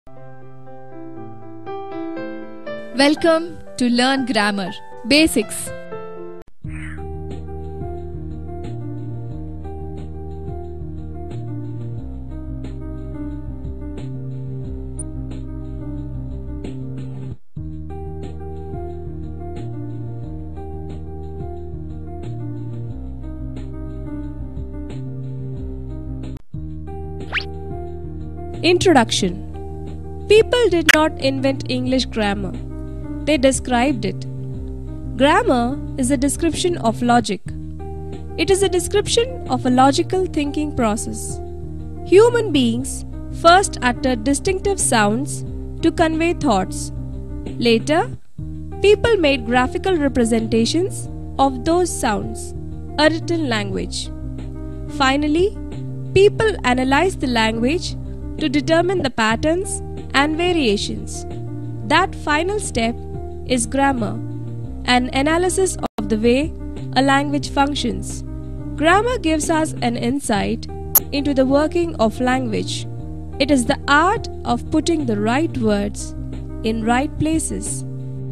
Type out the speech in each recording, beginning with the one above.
Welcome to Learn Grammar Basics. Introduction. People did not invent English grammar. They described it. Grammar is a description of logic. It is a description of a logical thinking process. Human beings first uttered distinctive sounds to convey thoughts. Later, people made graphical representations of those sounds, a written language. Finally, people analyzed the language to determine the patterns and variations. That final step is grammar, an analysis of the way a language functions. Grammar gives us an insight into the working of language. It is the art of putting the right words in right places.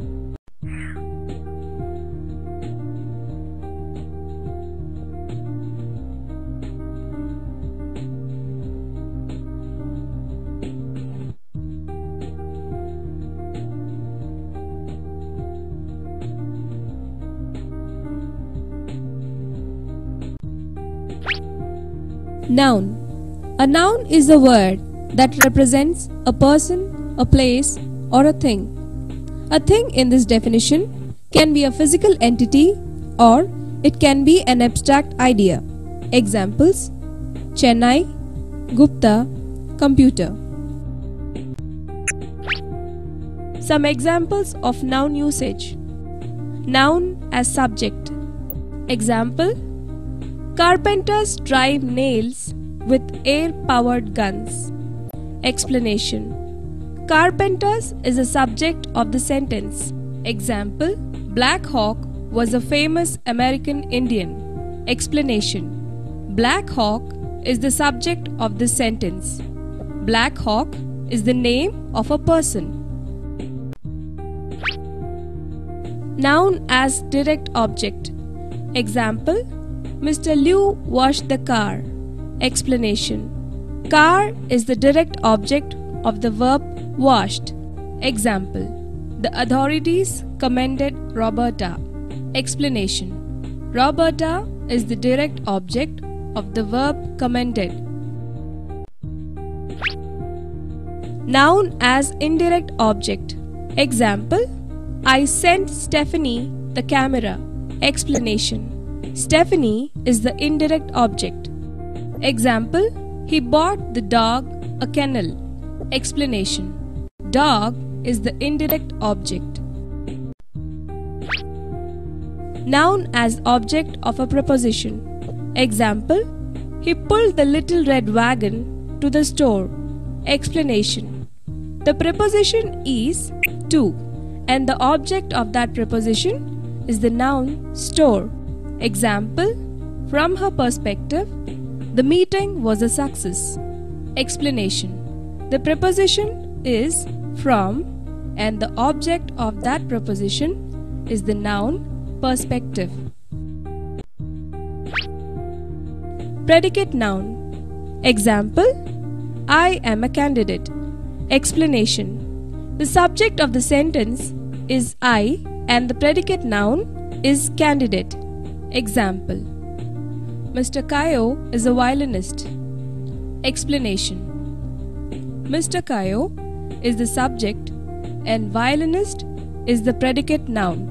Noun. A noun is a word that represents a person, a place, or a thing. A thing in this definition can be a physical entity or it can be an abstract idea. Examples: Chennai, Gupta, computer. Some examples of noun usage. Noun as subject. Example: Carpenters drive nails with air-powered guns. Explanation: Carpenters is a subject of the sentence. Example: Black Hawk was a famous American Indian. Explanation: Black Hawk is the subject of this sentence. Black Hawk is the name of a person. Noun as direct object. Example: Mr. Liu washed the car. Explanation: Car is the direct object of the verb washed. Example: The authorities commended Roberta. Explanation: Roberta is the direct object of the verb commended. Noun as indirect object. Example: I sent Stephanie the camera. Explanation: Stephanie is the indirect object. Example: He bought the dog a kennel. Explanation: Dog is the indirect object. Noun as object of a preposition. Example: He pulled the little red wagon to the store. Explanation: The preposition is to, and the object of that preposition is the noun store. Example: From her perspective, the meeting was a success. Explanation: The preposition is from and the object of that preposition is the noun perspective. Predicate noun. Example: I am a candidate. Explanation: The subject of the sentence is I and the predicate noun is candidate. Example: Mr. Kayo is a violinist. Explanation: Mr. Kayo is the subject and violinist is the predicate noun.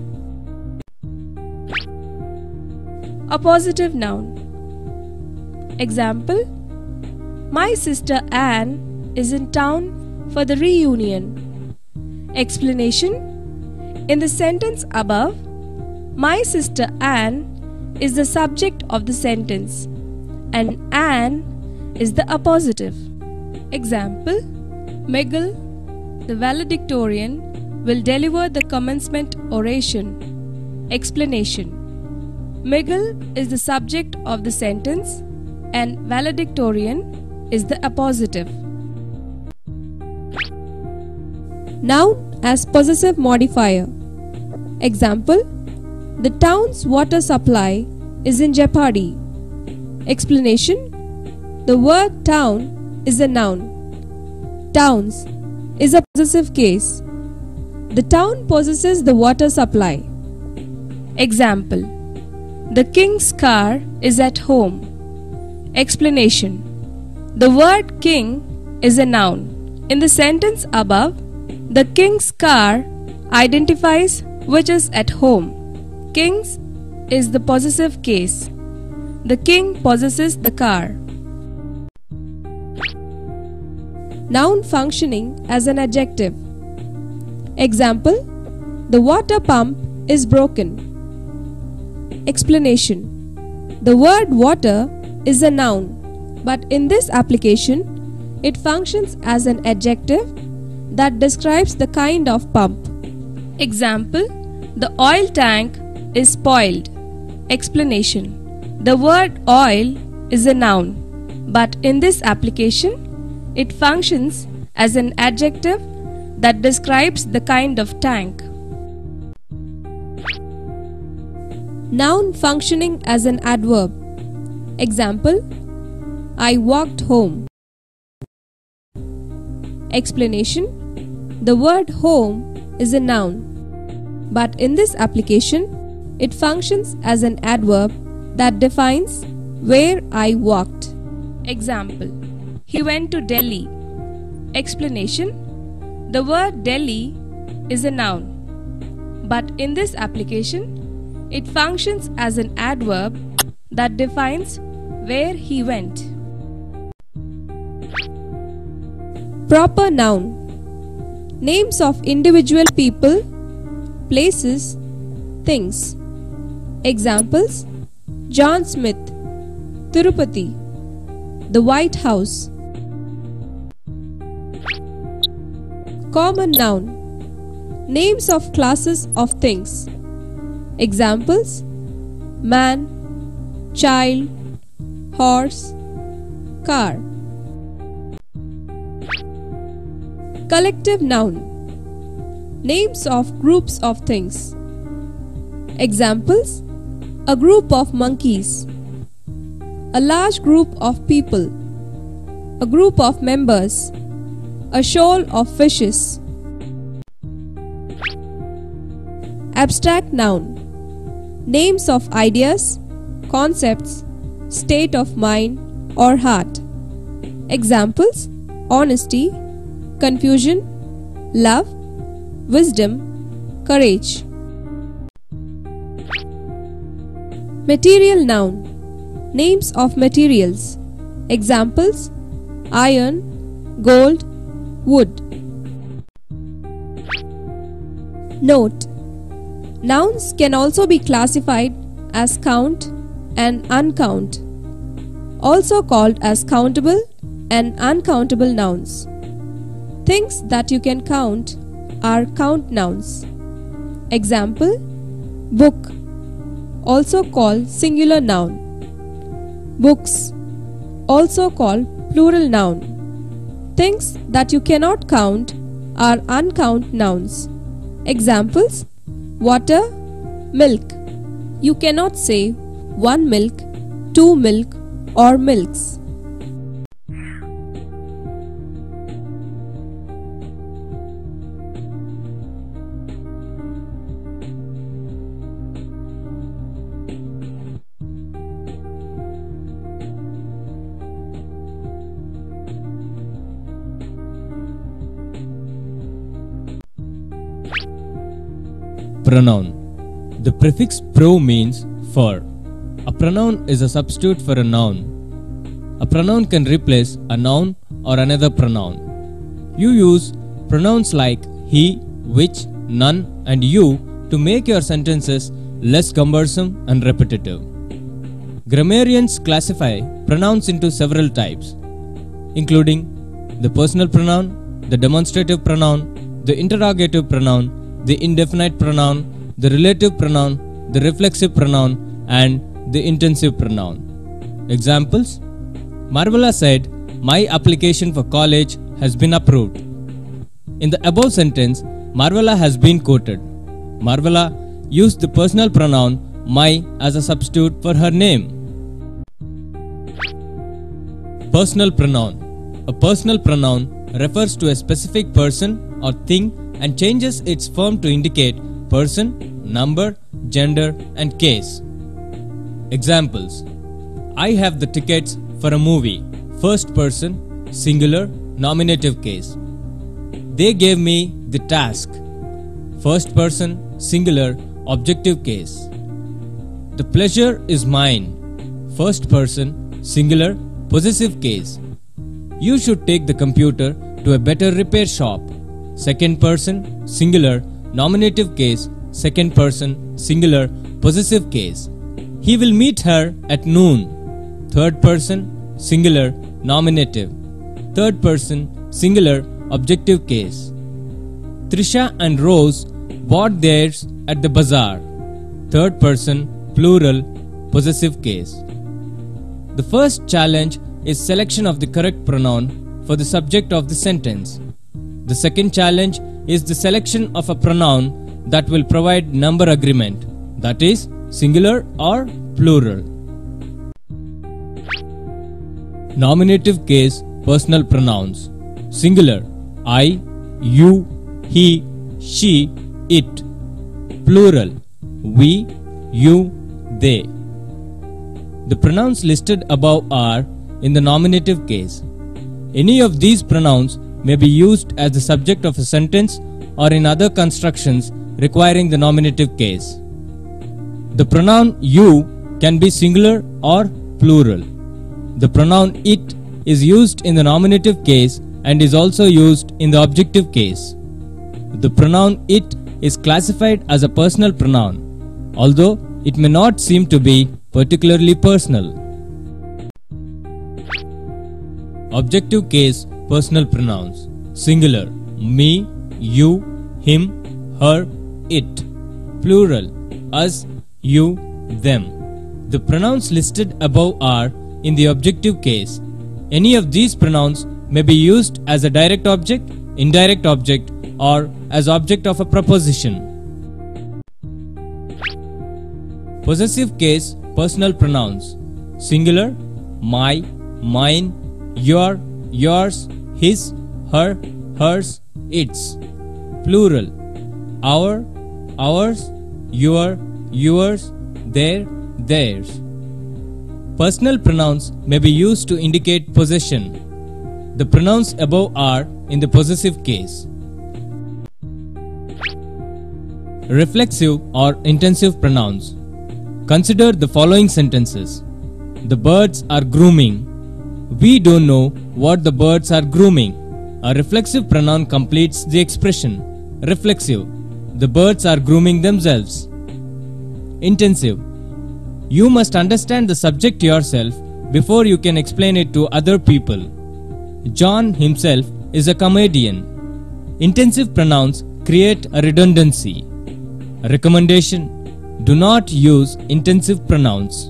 Appositive noun. Example: My sister Anne is in town for the reunion. Explanation: In the sentence above, my sister Anne is the subject of the sentence and Anne is the appositive. Example: Miguel, the valedictorian, will deliver the commencement oration. Explanation: Miguel is the subject of the sentence and valedictorian is the appositive. Noun as possessive modifier. Example: the town's water supply is in jeopardy. Explanation: the word town is a noun. Towns is a possessive case. The town possesses the water supply. Example: the king's car is at home. Explanation: the word king is a noun. In the sentence above, the king's car identifies which is at home. King's is the possessive case. The king possesses the car. Noun functioning as an adjective. Example: the water pump is broken. Explanation: the word water is a noun, but in this application, it functions as an adjective that describes the kind of pump. Example: the oil tank is spoiled. Explanation: the word oil is a noun, but in this application, it functions as an adjective that describes the kind of tank. Noun functioning as an adverb. Example: I walked home. Explanation: the word home is a noun, but in this application, it functions as an adverb that defines where I walked. Example: he went to Delhi. Explanation: the word Delhi is a noun, but in this application, it functions as an adverb that defines where he went. Proper noun. Names of individual people, places, things. Examples: John Smith, Tirupati, the White House. Common noun. Names of classes of things. Examples: man, child, horse, car. Collective noun. Names of groups of things. Examples: a group of monkeys, a large group of people, a group of members, a shoal of fishes. Abstract noun. Names of ideas, concepts, state of mind or heart. Examples: honesty, confusion, love, wisdom, courage. Material noun. Names of materials. Examples: iron, gold, wood. Note: nouns can also be classified as count and uncount, also called as countable and uncountable nouns. Things that you can count are count nouns. Example: book, also called singular noun. Books, also called plural noun. Things that you cannot count are uncount nouns. Examples: water, milk. You cannot say one milk, two milk, or milks. Pronoun. The prefix pro means for. A pronoun is a substitute for a noun. A pronoun can replace a noun or another pronoun. You use pronouns like he, which, none, and you to make your sentences less cumbersome and repetitive. Grammarians classify pronouns into several types, including the personal pronoun, the demonstrative pronoun, the interrogative pronoun, the indefinite pronoun, the relative pronoun, the reflexive pronoun, and the intensive pronoun. Examples: Marvella said, "My application for college has been approved." In the above sentence, Marvella has been quoted. Marvella used the personal pronoun my as a substitute for her name. Personal pronoun. A personal pronoun refers to a specific person or thing and changes its form to indicate person, number, gender, and case. Examples: I have the tickets for a movie. First person, singular, nominative case. They gave me the task. First person, singular, objective case. The pleasure is mine. First person, singular, possessive case. You should take the computer to a better repair shop. Second person, singular, nominative case. Second person, singular, possessive case. He will meet her at noon. Third person, singular, nominative. Third person, singular, objective case. Trisha and Rose bought theirs at the bazaar. Third person, plural, possessive case. The first challenge is selection of the correct pronoun for the subject of the sentence. The second challenge is the selection of a pronoun that will provide number agreement, that is, singular or plural. Nominative case personal pronouns. Singular: I, you, he, she, it. Plural: we, you, they. The pronouns listed above are in the nominative case. Any of these pronouns may be used as the subject of a sentence or in other constructions requiring the nominative case. The pronoun you can be singular or plural. The pronoun it is used in the nominative case and is also used in the objective case. The pronoun it is classified as a personal pronoun, although it may not seem to be particularly personal. Objective case personal pronouns. Singular: me, you, him, her, it. Plural: us, you, them. The pronouns listed above are in the objective case. Any of these pronouns may be used as a direct object, indirect object, or as object of a proposition. Possessive case personal pronouns. Singular: my, mine, your, yours, his, her, hers, its. Plural: our, ours, your, yours, their, theirs. Personal pronouns may be used to indicate possession. The pronouns above are in the possessive case. Reflexive or intensive pronouns. Consider the following sentences. The birds are grooming. We don't know what the birds are grooming. A reflexive pronoun completes the expression. Reflexive: the birds are grooming themselves. Intensive: you must understand the subject yourself before you can explain it to other people. John himself is a comedian. Intensive pronouns create a redundancy. A recommendation: do not use intensive pronouns.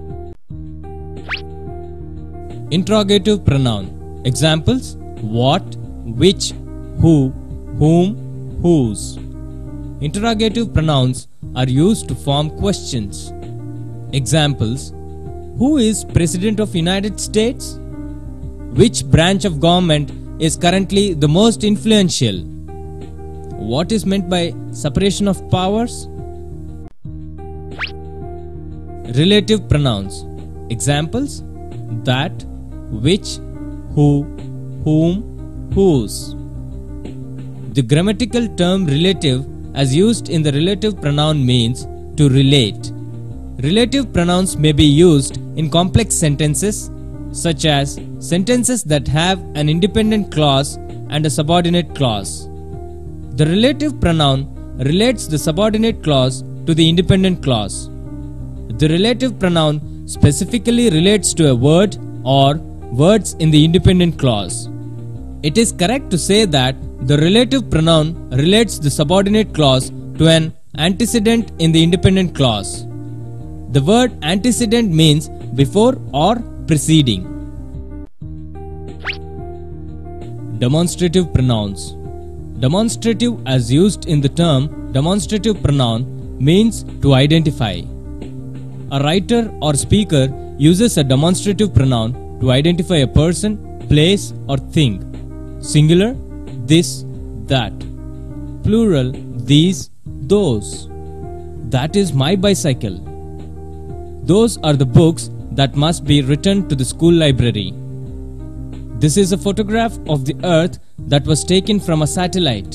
Interrogative pronoun. Examples: what, which, who, whom, whose. Interrogative pronouns are used to form questions. Examples: who is President of United States? Which branch of government is currently the most influential? What is meant by separation of powers? Relative pronouns. Examples: that, which, who, whom, whose. The grammatical term relative as used in the relative pronoun means to relate. Relative pronouns may be used in complex sentences such as sentences that have an independent clause and a subordinate clause. The relative pronoun relates the subordinate clause to the independent clause. The relative pronoun specifically relates to a word or words in the independent clause. It is correct to say that the relative pronoun relates the subordinate clause to an antecedent in the independent clause. The word antecedent means before or preceding. Demonstrative pronouns. Demonstrative, as used in the term demonstrative pronoun, means to identify. A writer or speaker uses a demonstrative pronoun to identify a person, place or thing. Singular, this, that. Plural, these, those. That is my bicycle. Those are the books that must be returned to the school library. This is a photograph of the Earth that was taken from a satellite.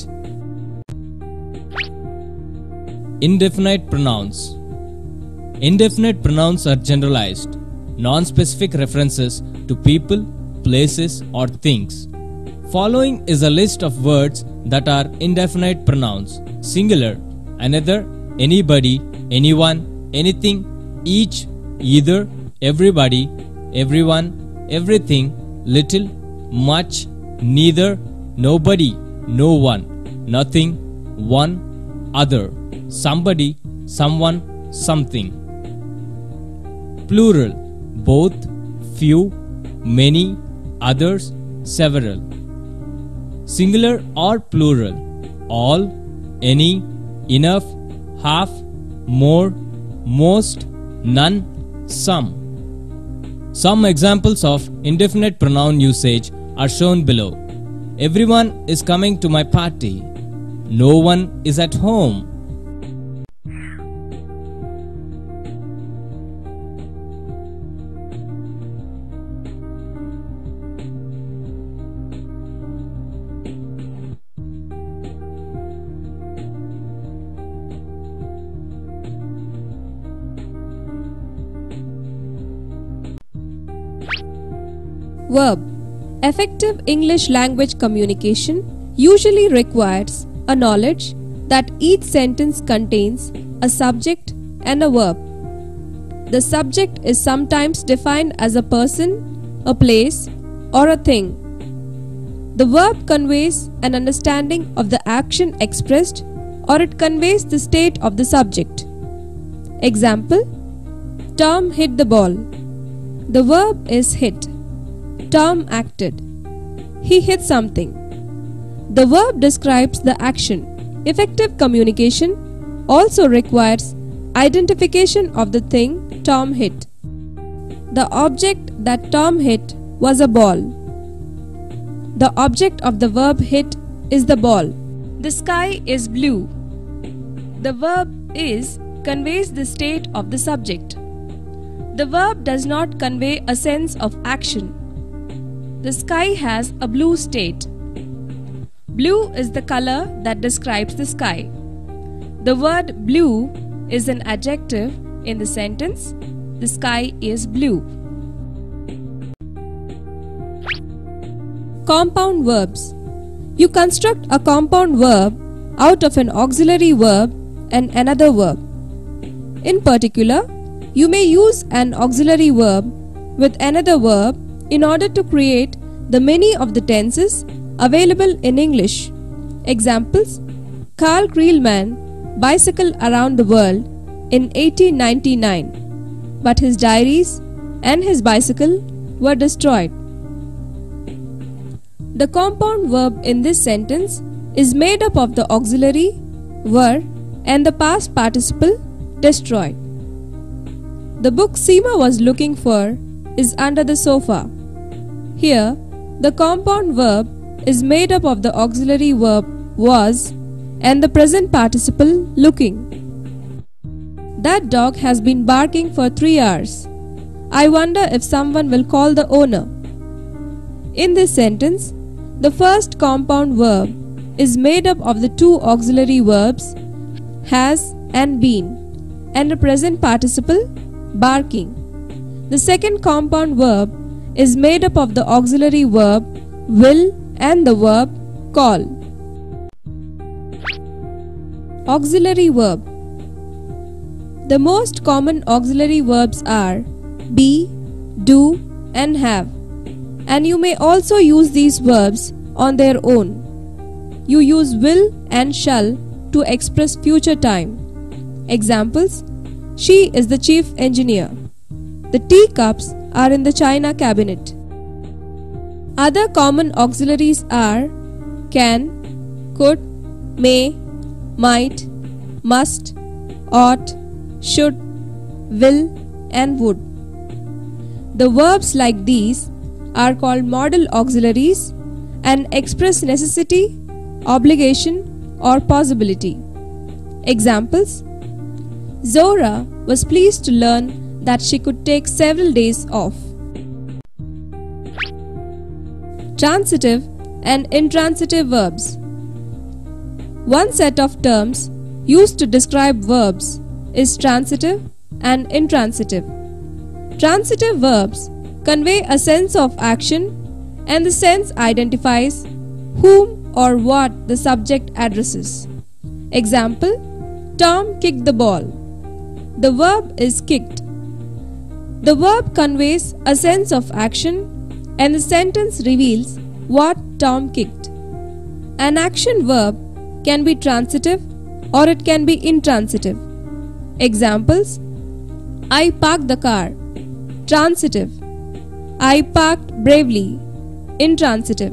Indefinite pronouns. Indefinite pronouns are generalized, non-specific references to people, places, or things. Following is a list of words that are indefinite pronouns. Singular, another, anybody, anyone, anything, each, either, everybody, everyone, everything, little, much, neither, nobody, no one, nothing, one, other, somebody, someone, something. Plural, both, few, many, others, several. Singular or plural, all, any, enough, half, more, most, none, some. Some examples of indefinite pronoun usage are shown below. Everyone is coming to my party. No one is at home. Verb. Effective English language communication usually requires a knowledge that each sentence contains a subject and a verb. The subject is sometimes defined as a person, a place, or a thing. The verb conveys an understanding of the action expressed, or it conveys the state of the subject. Example: Tom hit the ball. The verb is hit. Tom acted. He hit something. The verb describes the action. Effective communication also requires identification of the thing Tom hit. The object that Tom hit was a ball. The object of the verb hit is the ball. The sky is blue. The verb is conveys the state of the subject. The verb does not convey a sense of action. The sky has a blue state. Blue is the color that describes the sky. The word blue is an adjective in the sentence, the sky is blue. Compound verbs. You construct a compound verb out of an auxiliary verb and another verb. In particular, you may use an auxiliary verb with another verb in order to create the many of the tenses available in English. Examples: Carl Krielman bicycled around the world in 1899, but his diaries and his bicycle were destroyed. The compound verb in this sentence is made up of the auxiliary, were, and the past participle, destroyed. The book Seema was looking for is under the sofa. Here, the compound verb is made up of the auxiliary verb was and the present participle looking. That dog has been barking for 3 hours. I wonder if someone will call the owner. In this sentence, the first compound verb is made up of the two auxiliary verbs has and been and the present participle barking. The second compound verb is made up of the auxiliary verb will and the verb call. Auxiliary verb. The most common auxiliary verbs are be, do, and have, and you may also use these verbs on their own. You use will and shall to express future time. Examples: She is the chief engineer. The teacups are in the china cabinet. Other common auxiliaries are can, could, may, might, must, ought, should, will, and would. The verbs like these are called modal auxiliaries and express necessity, obligation, or possibility. Examples: Zora was pleased to learn that she could take several days off. Transitive and intransitive verbs. One set of terms used to describe verbs is transitive and intransitive. Transitive verbs convey a sense of action, and the sense identifies whom or what the subject addresses. Example: Tom kicked the ball. The verb is kicked. The verb conveys a sense of action, and the sentence reveals what Tom kicked. An action verb can be transitive or it can be intransitive. Examples: I parked the car. Transitive. I parked bravely. Intransitive.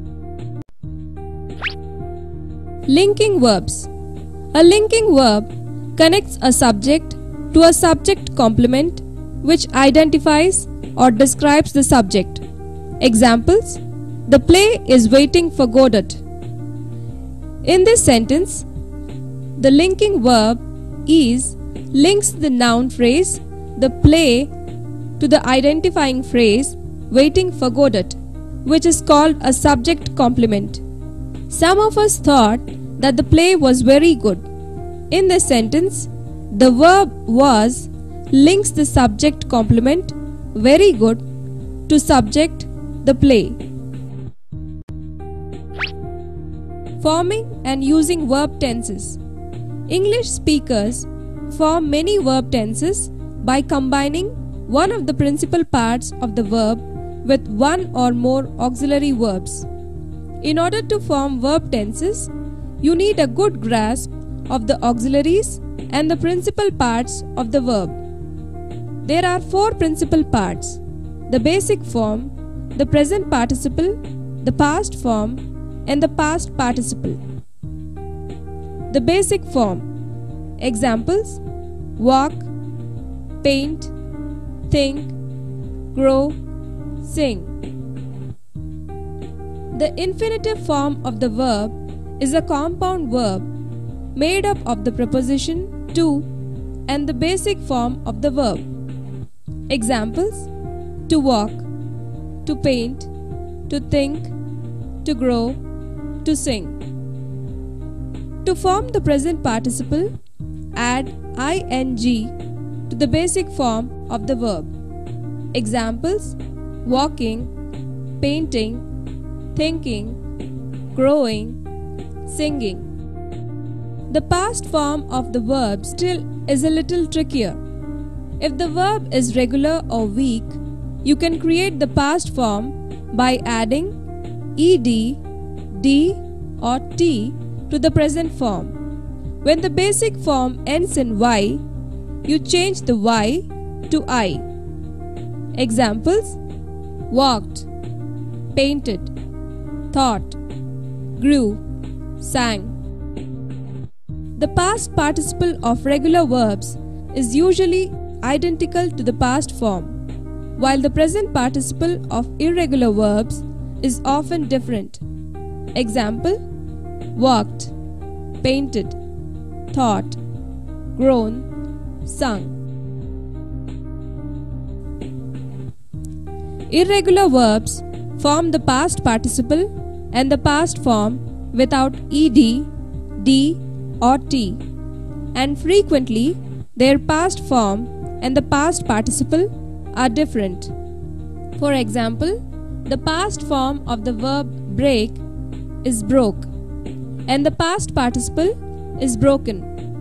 Linking verbs. A linking verb connects a subject to a subject complement which identifies or describes the subject. Examples: The play is waiting for Godot. In this sentence, the linking verb is links the noun phrase, the play, to the identifying phrase, waiting for Godot, which is called a subject complement. Some of us thought that the play was very good. In this sentence, the verb was links the subject complement, very good, to subject, the play. Forming and using verb tenses. English speakers form many verb tenses by combining one of the principal parts of the verb with one or more auxiliary verbs. In order to form verb tenses, you need a good grasp of the auxiliaries and the principal parts of the verb. There are four principal parts: the basic form, the present participle, the past form, and the past participle. The basic form. Examples: walk, paint, think, grow, sing. The infinitive form of the verb is a compound verb made up of the preposition to and the basic form of the verb. Examples: to walk, to paint, to think, to grow, to sing. To form the present participle, add ing to the basic form of the verb. Examples: walking, painting, thinking, growing, singing. The past form of the verb still is a little trickier. If the verb is regular or weak, you can create the past form by adding ed, d, or t to the present form. When the basic form ends in y, you change the y to I. Examples: walked, painted, thought, grew, sang. The past participle of regular verbs is usually identical to the past form, while the present participle of irregular verbs is often different. Example: walked, painted, thought, grown, sung. Irregular verbs form the past participle and the past form without ed, d, or t, and frequently their past form and the past participle are different. For example, the past form of the verb break is broke, and the past participle is broken.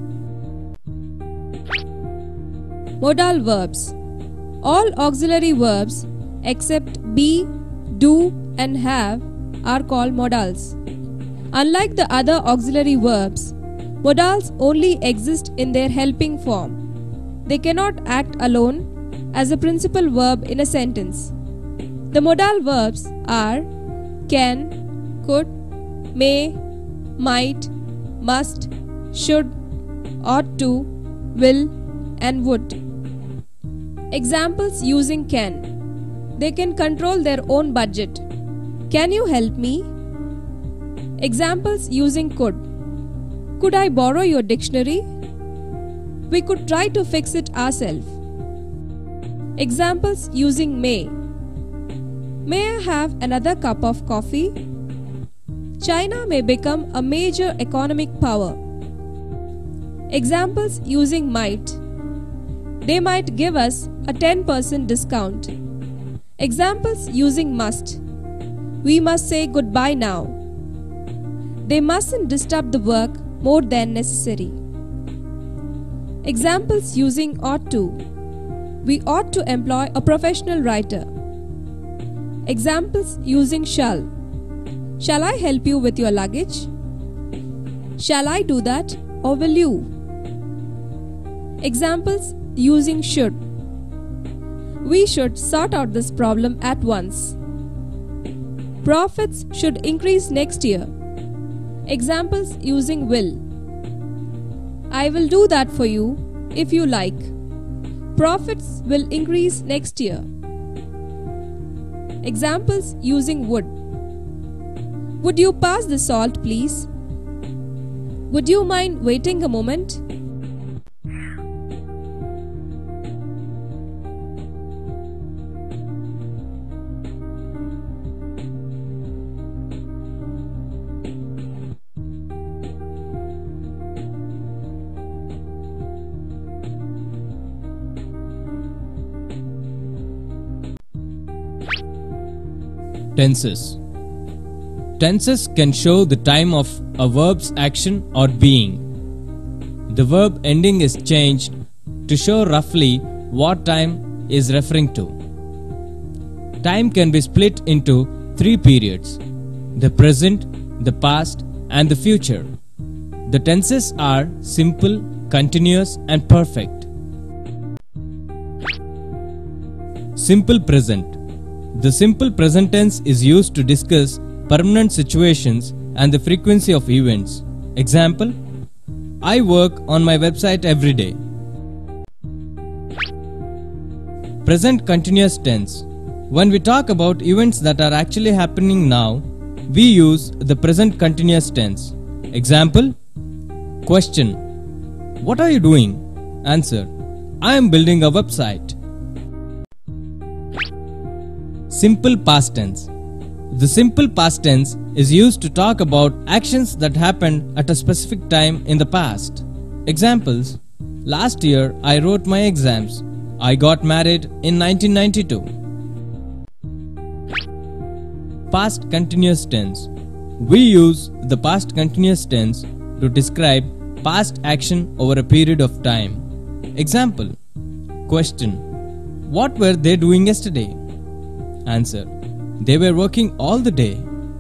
Modal verbs. All auxiliary verbs except be, do, and have are called modals. Unlike the other auxiliary verbs, modals only exist in their helping form. They cannot act alone as a principal verb in a sentence. The modal verbs are can, could, may, might, must, should, ought to, will, and would. Examples using can. They can control their own budget. Can you help me? Examples using could. Could I borrow your dictionary? We could try to fix it ourselves. Examples using may. May I have another cup of coffee? China may become a major economic power. Examples using might. They might give us a 10% discount. Examples using must. We must say goodbye now. They mustn't disturb the work more than necessary. Examples using ought to. We ought to employ a professional writer. Examples using shall. Shall I help you with your luggage? Shall I do that, or will you? Examples using should. We should sort out this problem at once. Profits should increase next year. Examples using will. I will do that for you if you like. Profits will increase next year. Examples using would. Would you pass the salt, please? Would you mind waiting a moment? Tenses. Tenses can show the time of a verb's action or being. The verb ending is changed to show roughly what time is referring to. Time can be split into three periods: the present, the past, and the future. The tenses are simple, continuous, and perfect. Simple present. The simple present tense is used to discuss permanent situations and the frequency of events. Example: I work on my website every day. Present continuous tense. When we talk about events that are actually happening now, we use the present continuous tense. Example: Question: What are you doing? Answer: I am building a website. Simple past tense. The simple past tense is used to talk about actions that happened at a specific time in the past. Examples: Last year I wrote my exams. I got married in 1992. Past continuous tense. We use the past continuous tense to describe past action over a period of time. Example: Question: What were they doing yesterday? Answer: They were working all the day.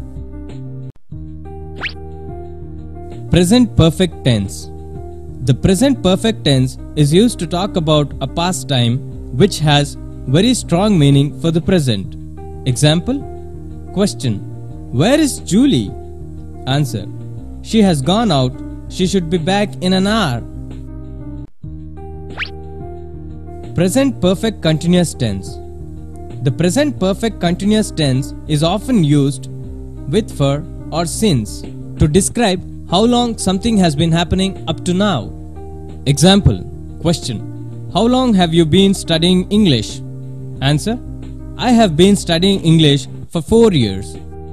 Present perfect tense. The present perfect tense is used to talk about a past time which has very strong meaning for the present. Example: Question: Where is Julie? Answer: She has gone out. She should be back in an hour. Present perfect continuous tense. The present perfect continuous tense is often used with for or since to describe how long something has been happening up to now. Example: Question: How long have you been studying English? Answer: I have been studying English for 4 years.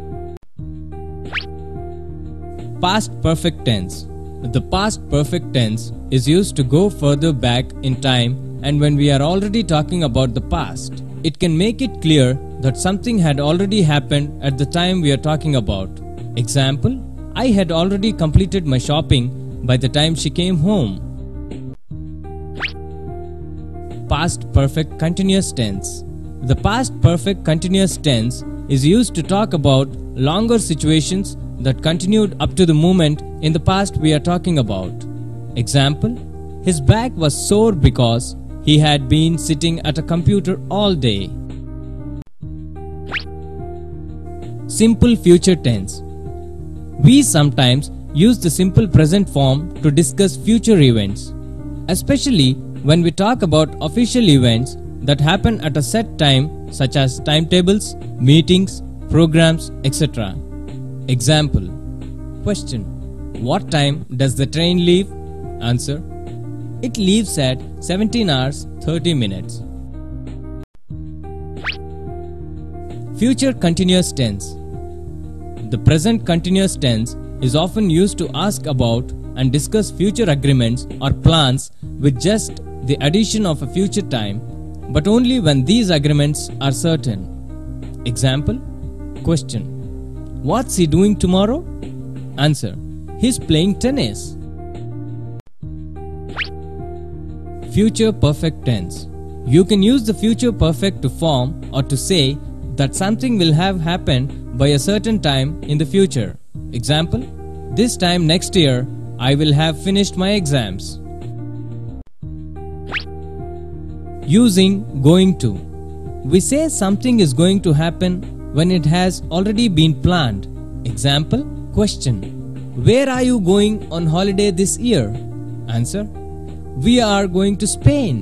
Past perfect tense. The past perfect tense is used to go further back in time, and when we are already talking about the past, it can make it clear that something had already happened at the time we are talking about. Example: I had already completed my shopping by the time she came home. Past perfect continuous tense. The past perfect continuous tense is used to talk about longer situations that continued up to the moment in the past we are talking about. Example: His back was sore because he had been sitting at a computer all day. Simple future tense. We sometimes use the simple present form to discuss future events, especially when we talk about official events that happen at a set time, such as timetables, meetings, programs, etc. Example: Question: What time does the train leave? Answer: It leaves at 17 hours 30 minutes. Future continuous tense. The present continuous tense is often used to ask about and discuss future agreements or plans with just the addition of a future time, but only when these agreements are certain. Example: Question: What's he doing tomorrow? Answer: He's playing tennis. Future perfect tense. You can use the future perfect to form or to say that something will have happened by a certain time in the future. Example: This time next year, I will have finished my exams. Using going to. We say something is going to happen when it has already been planned. Example: Question: Where are you going on holiday this year? Answer: We are going to Spain.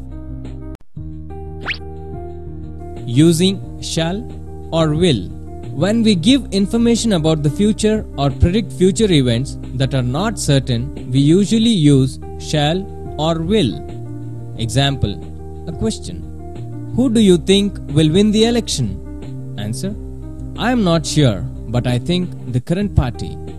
Using shall or will. When we give information about the future or predict future events that are not certain, we usually use shall or will. Example: A question: Who do you think will win the election? Answer: I am not sure, but I think the current party.